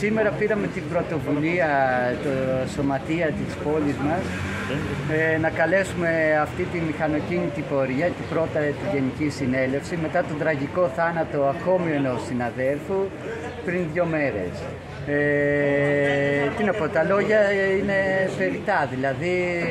σήμερα πήραμε την πρωτοβουλία, το σωματεία της πόλης μας, να καλέσουμε αυτή τη μηχανοκίνητη πορεία, την πρώτα τη Γενική Συνέλευση, μετά τον τραγικό θάνατο ακόμη ενός συναδέλφου πριν 2 μέρες. Τι να πω, τα λόγια είναι περιττά, δηλαδή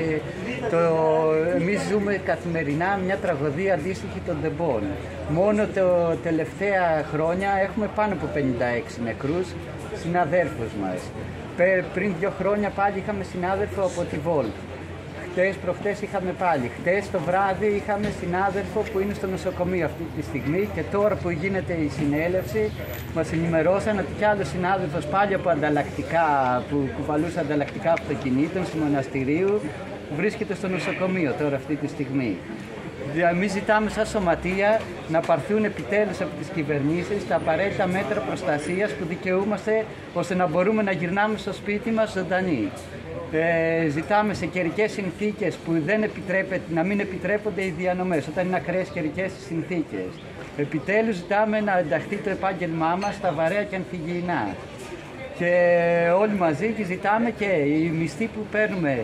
εμείς ζούμε καθημερινά μια τραγωδία αντίστοιχη των τεμπών. Μόνο τα τελευταία χρόνια έχουμε πάνω από 56 νεκρούς συναδέλφους μας. Πριν 2 χρόνια πάλι είχαμε συνάδελφο από τη Βόλτ. Προχτές είχαμε πάλι. Χτες το βράδυ είχαμε συνάδελφο που είναι στο νοσοκομείο αυτή τη στιγμή και τώρα που γίνεται η συνέλευση μας ενημερώσαν ότι κι άλλος συνάδελφος πάλι από ανταλλακτικά, που κουβαλούσε ανταλλακτικά αυτοκινήτων του μοναστηρίου, βρίσκεται στο νοσοκομείο τώρα αυτή τη στιγμή. Εμείς ζητάμε σαν σωματεία να πάρθουν επιτέλους από τις κυβερνήσεις τα απαραίτητα μέτρα προστασίας που δικαιούμαστε ώστε να μπορούμε να γυρνάμε στο σπίτι μας ζωντανοί. Ζητάμε σε καιρικές συνθήκες που δεν επιτρέπεται, να μην επιτρέπονται οι διανομές, όταν είναι ακραίες καιρικές συνθήκες. Επιτέλους ζητάμε να ενταχθεί το επάγγελμά μας στα βαρέα και ανθυγιεινά. Και όλοι μαζί και ζητάμε και οι μισθοί που παίρνουμε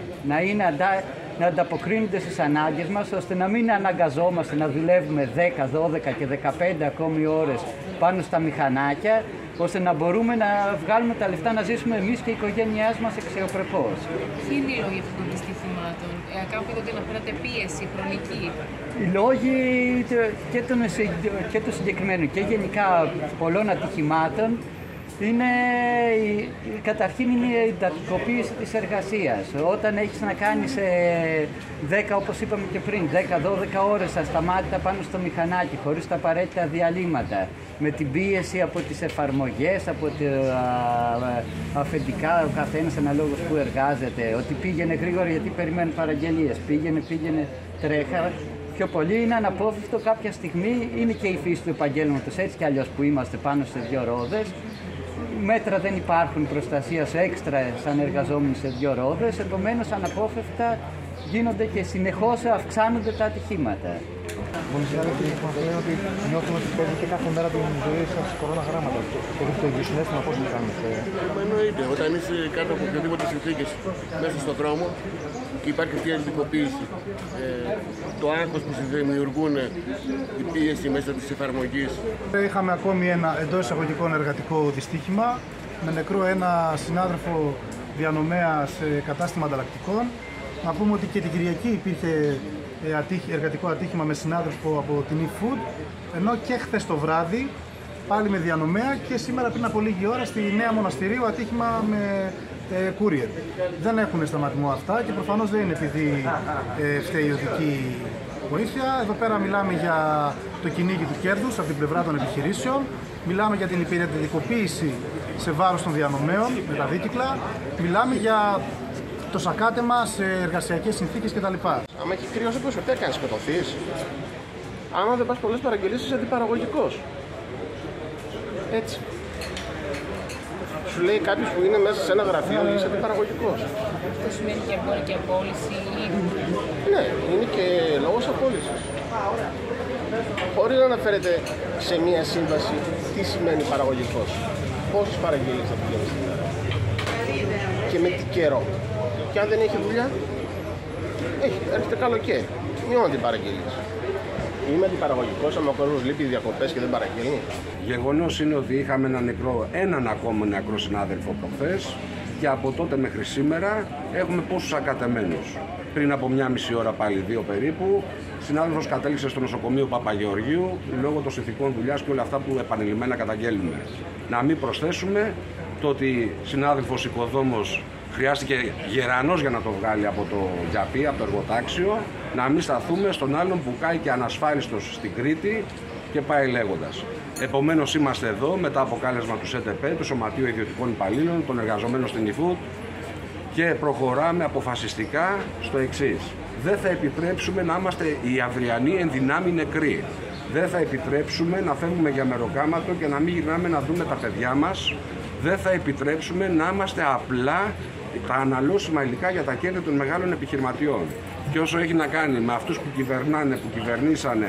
να ανταποκρίνονται στις ανάγκες μας, ώστε να μην αναγκαζόμαστε να δουλεύουμε 10, 12 και 15 ακόμη ώρες πάνω στα μηχανάκια, ώστε να μπορούμε να βγάλουμε τα λεφτά να ζήσουμε εμείς και η οικογένειά μας αξιοπρεπώς. Ποιοι είναι οι λόγοι αυτών των δυστυχημάτων? Κάπου είδατε να φέρατε πίεση χρονική. Οι λόγοι και του συγκεκριμένου και γενικά πολλών ατυχημάτων είναι, καταρχήν είναι η εντατικοποίηση της εργασίας. Όταν έχεις να κάνεις 10, όπως είπαμε και πριν, 10-12 ώρες ασταμάτητα πάνω στο μηχανάκι, χωρίς τα απαραίτητα διαλύματα, με την πίεση από τις εφαρμογές, από τα αφεντικά, ο καθένας αναλόγως που εργάζεται, ότι πήγαινε γρήγορα γιατί περιμένουν παραγγελίες, πήγαινε, τρέχα. Πιο πολύ είναι αναπόφευκτο κάποια στιγμή, είναι και η φύση του επαγγέλματος, έτσι κι αλλιώς που είμαστε πάνω σε 2 ρόδες. Μέτρα δεν υπάρχουν προστασίας έξτρα σαν εργαζόμενοι σε 2 ρόδες, επομένως αναπόφευκτα γίνονται και συνεχώς αυξάνονται τα ατυχήματα. Πολλοί συνάδελφοι μας λένε ότι νιώθουν ότι παίζουν και κάθε μέρα την ζωή σας κορώνα γράμματα. Το ίδιο συνέστημα πώς να κάνετε? Εννοείται, όταν είσαι κάτω από οποιοδήποτε συνθήκες μέσα στον δρόμο και υπάρχει αυτή η αντικοποίηση, το άγχος που δημιουργούν, η πίεση μέσα της εφαρμογής. Είχαμε ακόμη ένα εντός εισαγωγικών εργατικό δυστύχημα με νεκρό ένα συνάδελφο διανομέα σε κατάστημα ανταλλακτικών. Να πούμε ότι και την Κυριακή υπήρχε εργατικό ατύχημα με συνάδελφο από την eFood, ενώ και χθες το βράδυ πάλι με διανομέα και σήμερα πριν από λίγη ώρα στη Νέα Μοναστηρίου ατύχημα με courier. Δεν έχουν σταματημό αυτά και προφανώς δεν είναι επειδή φταίει η οδική βοήθεια. Εδώ πέρα μιλάμε για το κυνήγι του κέρδους από την πλευρά των επιχειρήσεων, μιλάμε για την υπηρετικοποίηση σε βάρος των διανομέων με τα δίκυκλα, μιλάμε για το σακάτεμα σε εργασιακές συνθήκες κτλ. Άμα έχει κρύο, πώς τι κάνεις, σκοτωθείς? Άμα δεν πας πολλές παραγγελίες, είσαι αντιπαραγωγικός. Έτσι. Σου λέει κάποιος που είναι μέσα σε ένα γραφείο, είσαι αντιπαραγωγικός. Αυτό σημαίνει και μπορεί και απόλυση? Ναι, είναι και λόγος απόλυσης. Χωρίς να αναφέρεται σε μία σύμβαση τι σημαίνει παραγωγικός. Πόσες παραγγελίες θα πηγαίνεις στην μέρα και με τι καιρό. Και αν δεν έχει δουλειά, έρχεται καλοκαίρι. Μειώνει την παραγγελίες. Είμαι αντιπαραγωγικός, άμα ο κόσμος λείπει διακοπές και δεν παραγγέλνει. Γεγονός είναι ότι είχαμε έναν ακόμα νεκρό συνάδελφο προχθές και από τότε μέχρι σήμερα έχουμε πόσους ακατεμένους. Πριν από 1,5 ώρα πάλι 2 περίπου, συνάδελφος κατέληξε στο νοσοκομείο Παπαγεωργίου λόγω των συνθηκών δουλειάς και όλα αυτά που επανειλημμένα καταγγέλνουμε. Να μην προσθέσουμε το ότι συνάδελφος οικοδόμος χρειάστηκε γερανός για να το βγάλει από το γιαπί, από το εργοτάξιο, να μην σταθούμε στον άλλον που κάει και ανασφάλιστος στην Κρήτη και πάει λέγοντας. Επομένως είμαστε εδώ μετά από κάλεσμα του ΣΕΤΕΠΕ, του Σωματείου Ιδιωτικών Υπαλλήλων, των εργαζομένων στην eFood και προχωράμε αποφασιστικά στο εξής. Δεν θα επιτρέψουμε να είμαστε οι αυριανοί εν δυνάμει νεκροί. Δεν θα επιτρέψουμε να φεύγουμε για μεροκάματο και να μην γυρνάμε να δούμε τα παιδιά μας. Δεν θα επιτρέψουμε να είμαστε απλά τα αναλώσιμα υλικά για τα κέρδη των μεγάλων επιχειρηματιών. Και όσο έχει να κάνει με αυτούς που κυβερνάνε, που κυβερνήσανε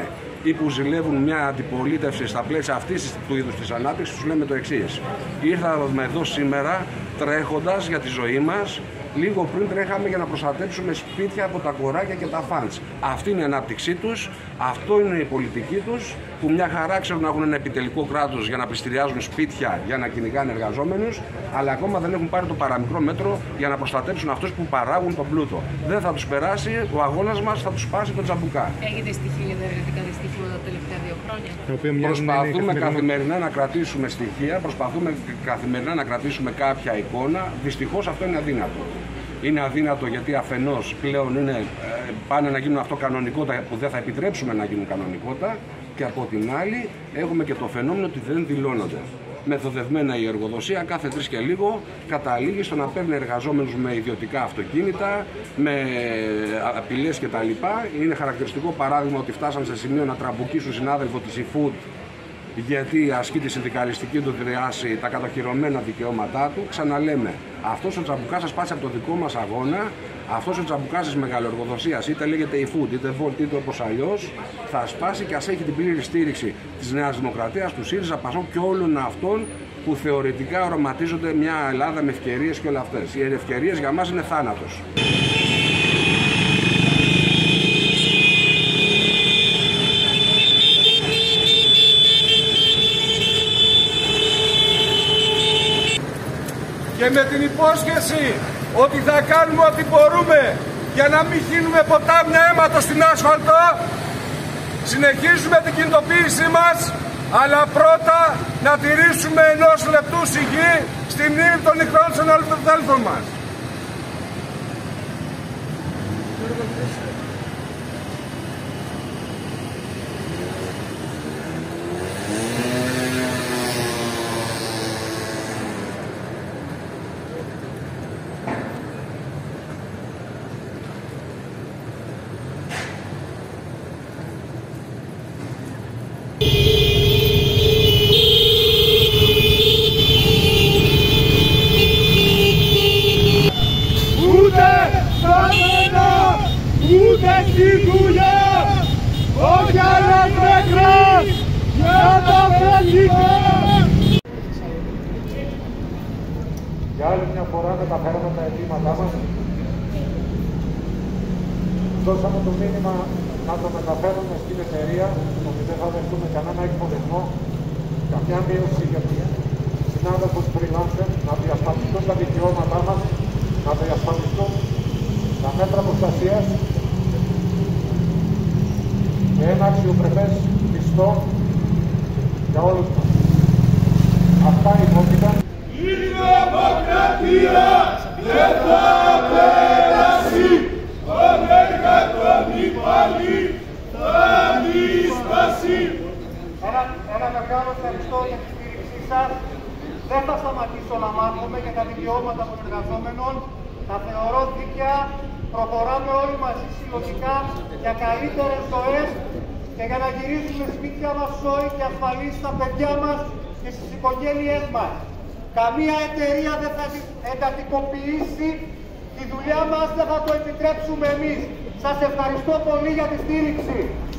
ή που ζηλεύουν μια αντιπολίτευση στα πλαίσια αυτής του είδους της ανάπτυξης, τους λέμε το εξής. Ήρθαμε εδώ σήμερα τρέχοντας για τη ζωή μας. Λίγο πριν τρέχαμε για να προστατέψουμε σπίτια από τα κοράκια και τα φαντς. Αυτή είναι η ανάπτυξή τους, αυτό είναι η πολιτική τους, που μια χαρά ξέρουν να έχουν ένα επιτελικό κράτος για να πληστηριάζουν σπίτια, για να κυνηγάνε εργαζόμενους, αλλά ακόμα δεν έχουν πάρει το παραμικρό μέτρο για να προστατέψουν αυτούς που παράγουν τον πλούτο. Δεν θα τους περάσει, ο αγώνας μας θα τους σπάσει τον τζαμπουκά. Έχετε στοιχεία για τα εργατικά δυστύχηματα τα τελευταία 2 χρόνια? Προσπαθούμε καθημερινά να κρατήσουμε στοιχεία, προσπαθούμε καθημερινά να κρατήσουμε κάποια εικόνα. Δυστυχώς αυτό είναι αδύνατο. Είναι αδύνατο γιατί αφενός πλέον πάνε να γίνουν αυτό κανονικότητα που δεν θα επιτρέψουμε να γίνουν κανονικότητα, και από την άλλη έχουμε και το φαινόμενο ότι δεν δηλώνονται. Μεθοδευμένα η εργοδοσία κάθε 3 και λίγο καταλήγει στο να παίρνει εργαζόμενους με ιδιωτικά αυτοκίνητα, με απειλές κτλ. Είναι χαρακτηριστικό παράδειγμα ότι φτάσαμε σε σημείο να τραμπουκίσουν συνάδελφο της eFood γιατί ασκεί τη συνδικαλιστική του δράση, τα κατοχυρωμένα δικαιώματά του. Ξαναλέμε, αυτός ο τσαμπουκάς θα σπάσει από το δικό μας αγώνα. Αυτός ο τσαμπουκάς της μεγαλοεργοδοσίας, είτε λέγεται eFood, είτε Volt, είτε όπως αλλιώς, θα σπάσει και ας έχει την πλήρη στήριξη της Νέας Δημοκρατίας, του ΣΥΡΙΖΑ, ΠΑΣΟΚ και όλων αυτών που θεωρητικά οραματίζονται μια Ελλάδα με ευκαιρίες και όλα αυτές. Οι ευκαιρίες για μας είναι θάνατος. Και με την υπόσχεση ότι θα κάνουμε ό,τι μπορούμε για να μην χύνουμε ποτάμια αίματο στην άσφαλτο, συνεχίζουμε την κινητοποίησή μας, αλλά πρώτα να τηρήσουμε 1 λεπτού σιγή στη μνήμη των νεκρών των αδέλφων μας. Ούτε στη δουλειά, όχι άλλα νεκράς για τα φελικά. Για άλλη μια φορά μεταφέραμε τα αιτήματά μας. Δώσαμε το μήνυμα να το μεταφέρουμε στην εταιρεία, ότι δεν θα δεχτούμε κανένα εκποδισμό, καμιά μείωση για τους συνάδελφους freelancer, να διασφαλιστούν τα δικαιώματά μας, να διασφαλιστούν τα μέτρα προστασίας και ένα αξιοπρεπές μισθό για όλους μας. Αυτά υπόθηκαν. Η δημοκρατία δεν θα περάσει, τον εργατών υπάλληλοι θα δυσπάσει. Ένα μεγάλο ευχαριστώ για τη στήριξή σας. Δεν θα σταματήσω να μάθουμε για τα δικαιώματα των εργαζόμενων. Τα θεωρώ δίκαια. Προχωράμε όλοι μαζί συλλογικά για καλύτερες ζωές και για να γυρίσουμε σπίτια μας σώοι και ασφαλείς στα παιδιά μας και στις οικογένειές μας. Καμία εταιρεία δεν θα εντατικοποιήσει τη δουλειά μας, δεν θα το επιτρέψουμε εμείς. Σας ευχαριστώ πολύ για τη στήριξη.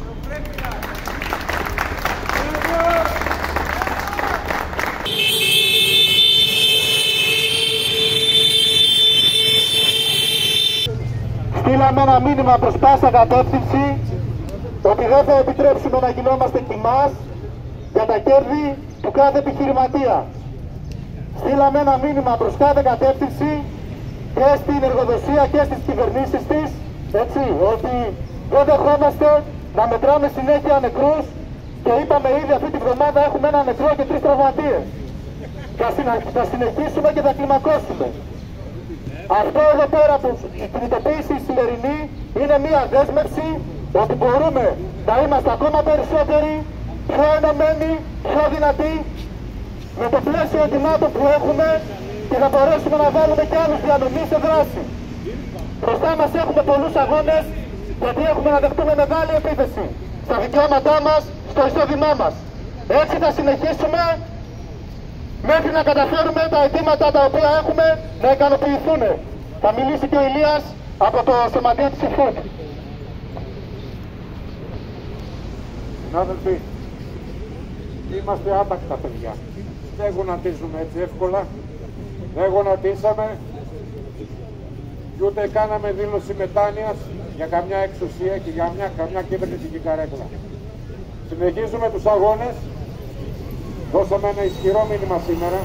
Στείλαμε ένα μήνυμα προς πάσα κατεύθυνση ότι δεν θα επιτρέψουμε να γινόμαστε κοιμάς για τα κέρδη του κάθε επιχειρηματία. Στείλαμε ένα μήνυμα προς κάθε κατεύθυνση και στην εργοδοσία και στις κυβερνήσεις της, έτσι, ότι δεν δεχόμαστε να μετράμε συνέχεια νεκρούς και είπαμε ήδη αυτή τη βδομάδα έχουμε ένα νεκρό και 3 τραυματίες. Θα συνεχίσουμε και θα κλιμακώσουμε. Αυτό εδώ πέρα που η κινητοποίηση σημερινή είναι μια δέσμευση ότι μπορούμε να είμαστε ακόμα περισσότεροι, πιο ενωμένοι, πιο δυνατοί, με το πλαίσιο ετοιμάτων που έχουμε και θα μπορέσουμε να βάλουμε και άλλους διανομείς σε δράση. Μπροστά μας έχουμε πολλούς αγώνες, γιατί έχουμε να δεχτούμε μεγάλη επίθεση στα δικαιώματά μας, στο εισόδημά μας. Έτσι θα συνεχίσουμε μέχρι να καταφέρουμε τα αιτήματα τα οποία έχουμε να ικανοποιηθούν. Θα μιλήσει και ο Ηλίας από το σωματείο της eFood. συνάδελφοι, είμαστε άτακτα παιδιά. Δεν γονατίζουμε έτσι εύκολα. Δεν γονατίσαμε και ούτε κάναμε δήλωση μετάνοιας για καμιά εξουσία και για καμιά κυβερνητική καρέκλα. Συνεχίζουμε τους αγώνες. Δώσαμε ένα ισχυρό μήνυμα σήμερα.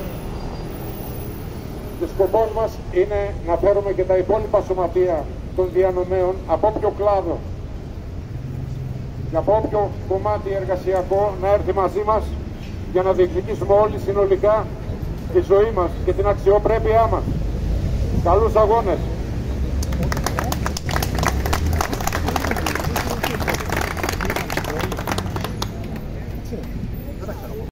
Και σκοπός μας είναι να φέρουμε και τα υπόλοιπα σωματεία των διανομέων από όποιο κλάδο και από όποιο κομμάτι εργασιακό να έρθει μαζί μας για να διεκδικήσουμε όλοι συνολικά τη ζωή μας και την αξιοπρέπειά μας. Καλούς αγώνες!